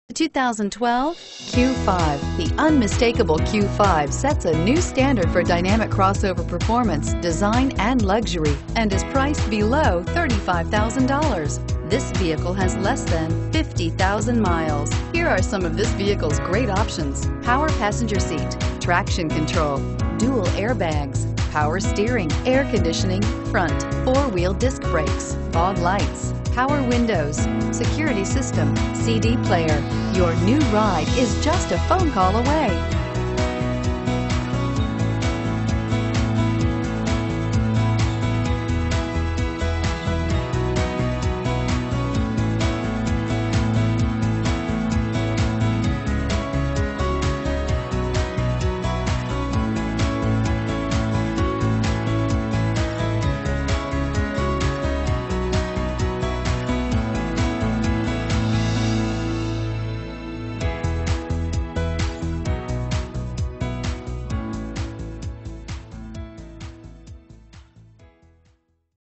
The 2012 Q5. The unmistakable Q5 sets a new standard for dynamic crossover performance, design, and luxury, and is priced below $35,000. This vehicle has less than 50,000 miles. Here are some of this vehicle's great options: power passenger seat, traction control, dual airbags, power steering, air conditioning, front, four-wheel disc brakes, fog lights, power windows, security system, CD player. Your new ride is just a phone call away.